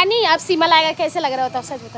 रानी अब सिमल आएगा, कैसे लग रहा होता सच बता।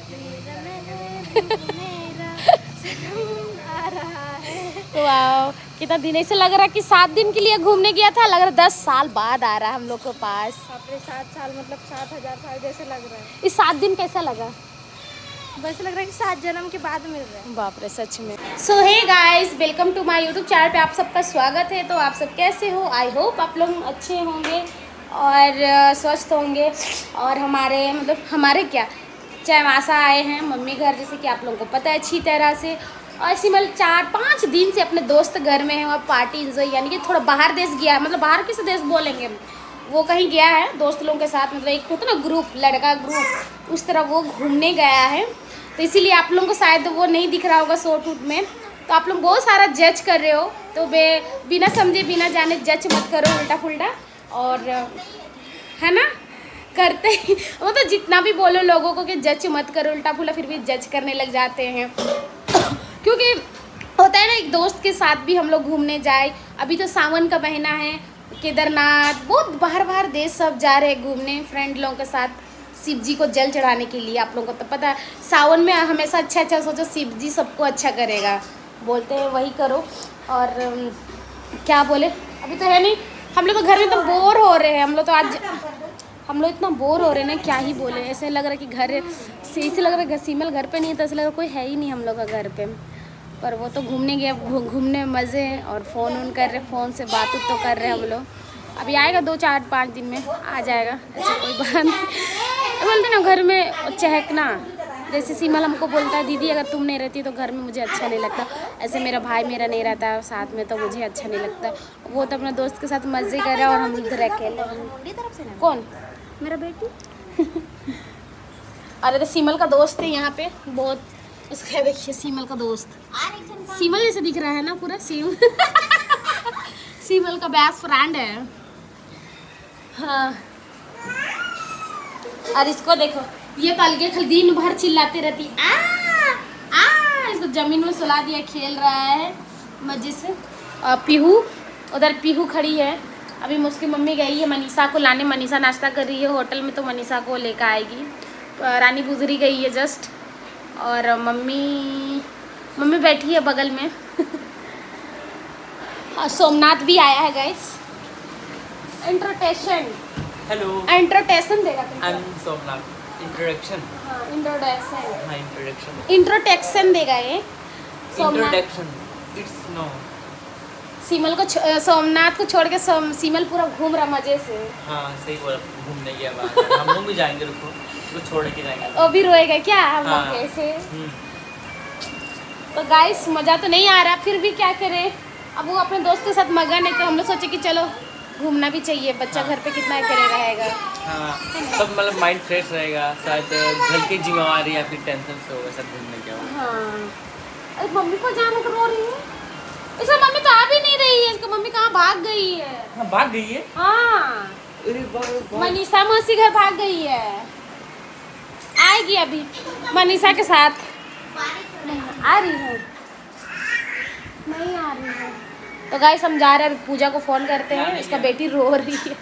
वाह कितना दिन ऐसे लग रहा है कि 7 दिन के लिए घूमने गया था, लग रहा है 10 साल बाद आ रहा है हम लोग के पास। 7 साल मतलब 7,000 साल जैसे लग रहा है। इस 7 दिन कैसा लगा? वैसे लग रहा है कि 7 जन्म के बाद मिल रहे हैं। बाप रे सच में। So hey guys, welcome to my YouTube channel पे आप सबका स्वागत है। तो आप सब कैसे हो? आई होप आप लोग अच्छे होंगे और स्वस्थ होंगे। और हमारे क्या चैमासा आए हैं मम्मी घर, जैसे कि आप लोगों को पता है अच्छी तरह से। और सिमल 4-5 दिन से अपने दोस्त घर में है और पार्टी इंजॉय, यानी कि थोड़ा बाहर देश गया है, मतलब बाहर किस देश बोलेंगे, वो कहीं गया है दोस्त लोगों के साथ, मतलब एक होता ना ग्रुप, लड़का ग्रुप, उस तरह वो घूमने गया है। तो इसीलिए आप लोगों को शायद वो नहीं दिख रहा होगा शॉर्ट वूट में। तो आप लोग बहुत सारा जज कर रहे हो, तो बिना समझे बिना जाने जज मत करो उल्टा पुल्टा, और है ना करते ही मतलब जितना भी बोलो लोगों को कि जज मत करो उल्टा पुल्टा, फिर भी जज करने लग जाते हैं। क्योंकि होता है ना, एक दोस्त के साथ भी हम लोग घूमने जाए, अभी तो सावन का महीना है, केदारनाथ बहुत बाहर देश सब जा रहे हैं घूमने फ्रेंड लोगों के साथ, शिव जी को जल चढ़ाने के लिए। आप लोगों को तो पता है सावन में हमेशा अच्छा सोचो, शिव जी सबको अच्छा करेगा, बोलते हैं वही करो। और क्या बोले, अभी तो है नहीं, हम लोग तो घर में तो बोर हो रहे हैं, हम लोग इतना बोर हो रहे हैं ना, क्या ही बोले। ऐसे लग रहा है कि घर से ऐसे लग रहा है सिमल घर पे नहीं है, तो ऐसे लग रहा है कोई है ही नहीं हम लोग का घर पे। पर वो तो घूमने गया, घूमने में मज़े हैं, और फ़ोन ऑन कर रहे, फ़ोन से बात तो कर रहे हैं हम लोग। अभी आएगा 2-4-5 दिन में आ जाएगा, ऐसे कोई बात नहीं। बोलते ना घर में चहकना, जैसे सिमल हमको बोलता है दीदी अगर तुम नहीं रहती तो घर में मुझे अच्छा नहीं लगता, ऐसे मेरा भाई मेरा नहीं रहता है साथ में तो मुझे अच्छा नहीं लगता। वो तो अपने दोस्त के साथ मज़े कर रहा है और हम इधर अकेले। कौन? मेरा बेटी। अरे तो सिमल का दोस्त है यहाँ पे बहुत, इसका देखिए सिमल का दोस्त, सिमल जैसे दिख रहा है ना पूरा सिमल का बेस्ट फ्रेंड है। हाँ और इसको देखो, ये तो अलगे खल दिन भर चिल्लाते रहती इसको जमीन में सुला दिया, खेल रहा है मजे से। और पीहू, उधर पीहू खड़ी है, अभी उसकी मम्मी गई है मनीषा को लाने, मनीषा नाश्ता कर रही है होटल में, तो मनीषा को लेकर आएगी। रानी गुजरी गई है जस्ट, और मम्मी बैठी है बगल में। और सोमनाथ भी आया है गाइस। इंट्रोटेशन, हेलो, इंट्रोटेशन देगा तुमको। I am Somnath. इंट्रोडक्शन, हाँ इंट्रोडक्शन, हाँ इंट्रोडक्शन, इंट्रोटेक्शन देगा ये इंट्रोडक्शन, इट्स नो। सिमल को सोमनाथ को छोड़ के सिमल पूरा घूम रहा मजे से। हाँ सही बोला, घूमने गया बाहर। हम लोग भी जाएंगे, रुको उसको छोड़ के जाएंगे। वो भी रोएगा क्या हम हाँ। लोग कैसे? तो गाइस मज़ा तो नहीं आ रहा, फिर भी क्या करें, अब वो अपने दोस्त के साथ मगन है, तो हम लोग सोचे कि चलो घूमना भी चाहिए, बच्चा हाँ। घर पे कितना अकेले रहेगा। हाँ सब मतलब माइंड फ्रेश रहेगा, शायद घर की जिम्मेवारी या फिर टेंशन से होगा सब घूमने के बाद। हाँ अरे मम्मी को जाने को रो रही है, इसका मम्मी तो आ भी नहीं रही है, इसका मम्मी कहाँ भाग गई है। हाँ भाग गई है। हाँ मनीषा मौसी घर भाग गई है, आएगी अभी मनीषा के साथ। आ रही है, नहीं आ रही है। तो गाइस हम जा रहे हैं, पूजा को फ़ोन करते हैं, इसका बेटी रो रही है।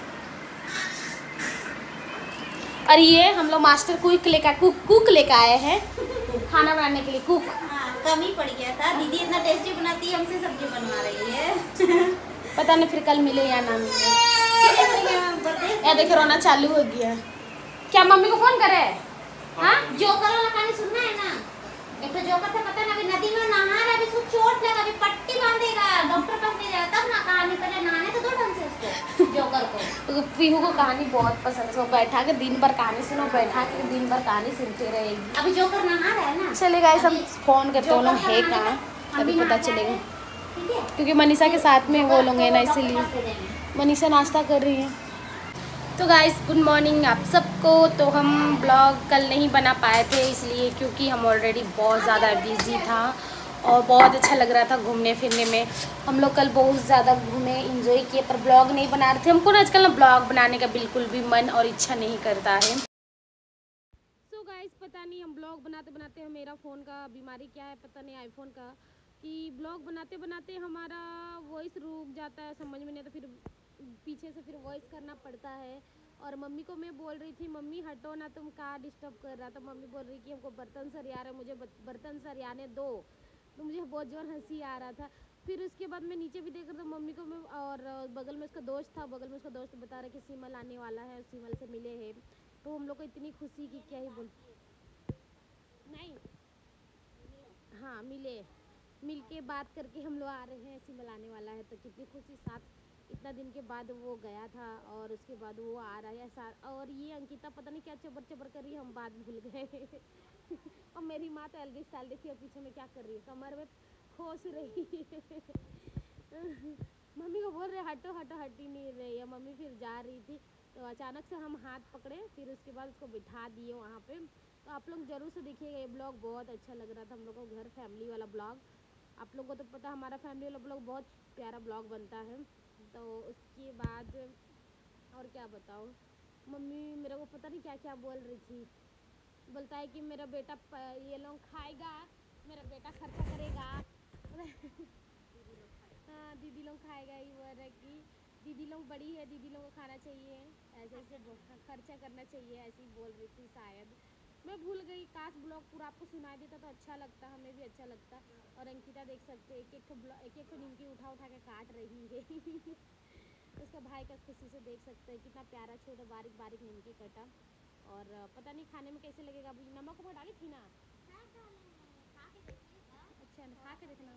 और ये हम लोग मास्टर कुक लेकर आए हैं खाना बनाने के लिए। कुक कम ही पड़ गया था, दीदी इतना टेस्टी बनाती है, हमसे सब्जी बनवा रही है। पता नहीं फिर कल मिले या ना मिले। या देखो रोना चालू हो गया। क्या मम्मी को फ़ोन करे? हाँ जोकर वाला कहानी सुनना है ना, एक तो जोकर था पता ना, अभी नदी में नहा रहा है, अभी उसको चोट लगा, अभी पट्टी बांधेगा, डॉक्टर पास ले जाएगा तब ना, कहानी पहले नहाने तो दो ढंग से उसको जोकर को। तो पीहू को कहानी बहुत पसंद है, वो बैठा के दिन भर कहानी सुनो, बैठा के दिन भर कहानी सुनते रहेगी। अभी जोकर नहा रहा है ना। चले गाइस हम फ़ोन करते हैं, लोग है कहाँ अभी पता चलेगा, क्योंकि मनीषा के साथ में वो लोग हैं ना, इसीलिए मनीषा नाश्ता कर रही है। तो गाइस गुड मॉर्निंग आप सबको। तो हम ब्लॉग कल नहीं बना पाए थे इसलिए, क्योंकि हम ऑलरेडी बहुत ज़्यादा बिजी था और बहुत अच्छा लग रहा था घूमने फिरने में। हम लोग कल बहुत ज़्यादा घूमे, इंजॉय किए, पर ब्लॉग नहीं बना रहे थे। हमको ना आजकल ना ब्लॉग बनाने का बिल्कुल भी मन और इच्छा नहीं करता है। सो गाइस पता नहीं हम ब्लॉग बनाते बनाते मेरा फ़ोन का बीमारी क्या है पता नहीं, आईफोन का, कि ब्लॉग बनाते बनाते हमारा वॉइस रुक जाता है, समझ में नहीं, तो फिर पीछे से फिर वॉइस करना पड़ता है। और मम्मी को मैं बोल रही थी मम्मी हटो ना, तुम कहाँ डिस्टर्ब कर रहा था। मम्मी बोल रही कि हमको बर्तन सरिया रहे, मुझे बर्तन सरियाने दो। तो मुझे बहुत जोर हंसी आ रहा था। फिर उसके बाद मैं नीचे भी देख रहा था मम्मी को मैं, और बगल में उसका दोस्त था, बगल में उसका दोस्त बता रहा कि सीमल आने वाला है, सीमल से मिले हैं। तो हम लोग को इतनी खुशी की क्या ही बोल, नहीं हाँ मिल के बात करके हम लोग आ रहे हैं, सीमल आने वाला है। तो कितनी खुशी, साथ इतना दिन के बाद वो गया था और उसके बाद वो आ रहा है ऐसा। और ये अंकिता पता नहीं क्या चबर चबर कर रही है, हम बात भूल गए। और मेरी माँ तो अलग स्टाइल देखिए पीछे में क्या कर रही है, कमर में खोस रही है। मम्मी को बोल रहे हटो हटो, हट ही नहीं रही है मम्मी। फिर जा रही थी तो अचानक से हम हाथ पकड़े, फिर उसके बाद उसको बिठा दिए वहाँ पे। तो आप लोग ज़रूर से देखिएगा, ये ब्लॉग बहुत अच्छा लग रहा था हम लोग को, घर फैमिली वाला ब्लॉग। आप लोगों को तो पता हमारा फैमिली वाला ब्लॉग बहुत प्यारा ब्लॉग बनता है। तो उसके बाद और क्या बताऊँ, मम्मी मेरे को पता नहीं क्या क्या बोल रही थी। बोलता है कि मेरा बेटा ये लोग खाएगा, मेरा बेटा खर्चा करेगा। हाँ दीदी लोग खाएगा, ये बोल रहा है कि दीदी लोग बड़ी है, दीदी लोग को खाना चाहिए, ऐसे ऐसे खर्चा करना चाहिए, ऐसे ही बोल रही थी शायद। मैं भूल गई, काश ब्लॉग पूरा आपको सुनाई देता तो अच्छा लगता, हमें भी अच्छा लगता। और अंकिता देख सकते एक एक निमकी उठा उठा के काट रही है। उसका भाई का खुशी से देख सकते हैं कितना प्यारा छोटा बारीक बारीक निमकी कटा। और पता नहीं खाने में कैसे लगेगा, अभी नमक वो डाली थी ना। अच्छा खा के देखना।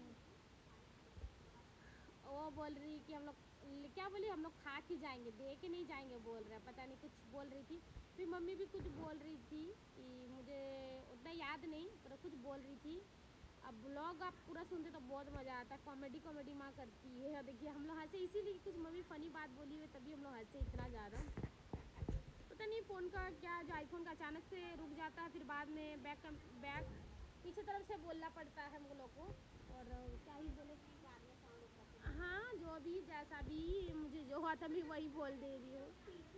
वो बोल रही कि हम लोग क्या बोले, हम लोग खा के जाएंगे, दे के नहीं जाएंगे बोल रहे, पता नहीं कुछ बोल रही थी। फिर मम्मी भी कुछ बोल रही थी कि मुझे उतना याद नहीं, पर कुछ बोल रही थी। अब ब्लॉग आप पूरा सुनते तो बहुत मज़ा आता है, कॉमेडी माँ करती है। देखिए हम लोग हंसे इसीलिए कुछ मम्मी फ़नी बात बोली हुई तभी हम लोग हंसे इतना ज़्यादा। पता नहीं फ़ोन का क्या, जो आईफोन का अचानक से रुक जाता है, फिर बाद में बैक पीछे तरफ से बोलना पड़ता है हम लोग को। और क्या ही बोले, हाँ जो भी जैसा भी मुझे जो हुआ था मैं वही बोल दे रही हूँ।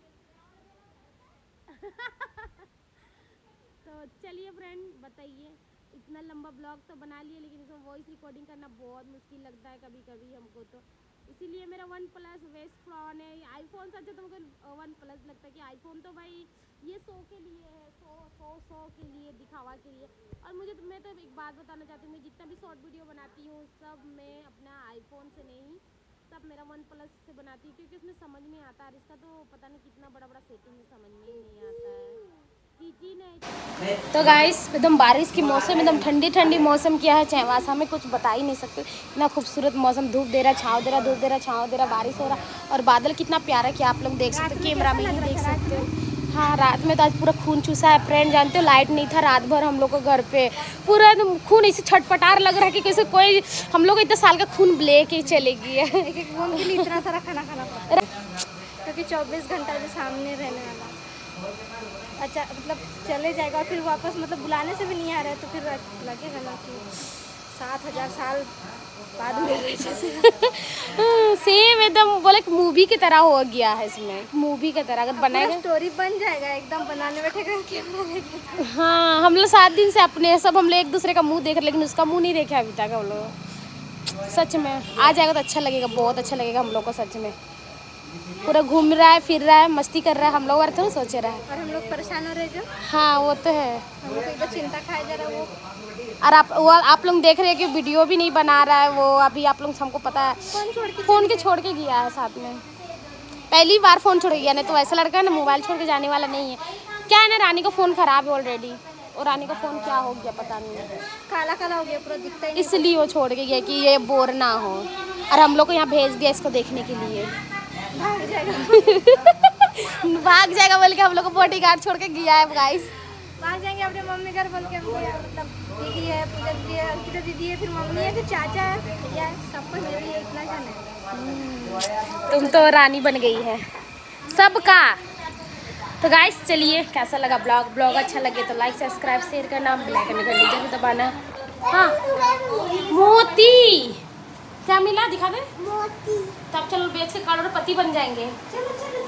तो चलिए फ्रेंड बताइए, इतना लंबा ब्लॉग तो बना लिए, लेकिन इसमें वॉइस रिकॉर्डिंग करना बहुत मुश्किल लगता है कभी कभी हमको। तो इसीलिए मेरा OnePlus वेस्ट फ़ोन है। आईफोन से अच्छा तो मुझको OnePlus लगता है कि आईफोन तो भाई ये शो के लिए है, शो के लिए, दिखावा के लिए। और मैं तो एक बात बताना चाहती हूँ, मैं जितना भी शॉर्ट वीडियो बनाती हूँ सब मैं अपना आईफोन से नहीं, सब मेरा OnePlus से बनाती हूँ, क्योंकि उसमें समझ में आता है। इसका तो पता नहीं कितना बड़ा बड़ा सेटिंग है, समझ में ही नहीं आता है। तो गाइस एकदम बारिश की मौसम, एकदम ठंडी ठंडी मौसम किया है चहवासा में, कुछ बता ही नहीं सकते। इतना खूबसूरत मौसम, धूप दे रहा, छाँव दे रहा, धूप दे रहा, छाँव दे रहा, बारिश हो रहा। और बादल कितना प्यारा किया, आप लोग देख सकते हो, कैमरा में ही देख सकते हो। हाँ रात में तो आज पूरा खून चूसा है फ्रेंड, जानते हो लाइट नहीं था रात भर हम लोग को घर पे, पूरा एकदम खून ऐसे छटपटार लग रहा है कि कैसे कोई हम लोग इतना साल का खून लेके चलेगी है। एक खून के लिए इतना सारा खाना खाना पड़ता है, क्योंकि 24 घंटा जो सामने रहने वाला। अच्छा मतलब चले जाएगा और फिर वापस मतलब बुलाने से भी नहीं आ रहा है, तो फिर लगेगा ना कि 7000 साल बाद में सेम एकदम बोले मूवी की तरह हो गया है इसमें, मूवी की तरह अगर बनाएगा स्टोरी बन जाएगा एकदम, बनाने बैठेगा कैमरा लेके। हाँ हम लोग 7 दिन से अपने सब हम लोग एक दूसरे का मुंह देख रहे, लेकिन उसका मुंह नहीं देखा अभी तक हम लोग। सच में आ जाएगा तो अच्छा लगेगा, बहुत अच्छा लगेगा हम लोग को सच में। पूरा घूम रहा है, फिर रहा है, मस्ती कर रहा है, हम लोग और तो सोचे रहा है। और हम लोग परेशान हो रहे जो, हाँ वो तो है, हम लोग एकदम चिंता खाए जा रहा है वो। और आप लोग देख रहे हैं कि वीडियो भी नहीं बना रहा है वो अभी, आप लोग हमको पता है फ़ोन के छोड़ के गया है साथ में, पहली बार फ़ोन छोड़ गया। नहीं तो ऐसा लड़का है ना मोबाइल छोड़ के जाने वाला नहीं है। क्या है ना, रानी का फ़ोन ख़राब है ऑलरेडी, और रानी का फ़ोन क्या हो गया पता नहीं, काला काला हो गया पूरा, दिखता ही नहीं, इसलिए वो छोड़ के गया कि ये बोर ना हो। और हम लोग को यहाँ भेज दिया इसको देखने के लिए, भाग जाएगा। भाग जाएगा बोल के हम लोग को बॉडीगार्ड छोड़ के गया है गाइस। भाग जाएंगे अपने मम्मी घर बोल के, मतलब दीदी है, पूजा दीदी है, अंकिता दीदी है, फिर मम्मी है, फिर चाचा है, भैया है, सब कुछ मेरे लिए इतना जाने। तुम तो रानी बन गई है सबका। तो गाइस चलिए, कैसा लगा ब्लॉग अच्छा लगे तो लाइक सब्सक्राइब शेयर करना, बेल आइकन घंटी जरूर दबाना। हाँ मोती क्या मिला दिखा दे, मोती। तब चलो बेच के करोड़पति बन जाएंगे। चलो चलो।